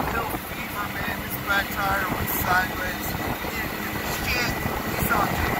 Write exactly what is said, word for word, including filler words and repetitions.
hill fever, man. This back tire was sideways. He didn't give a shit. He saw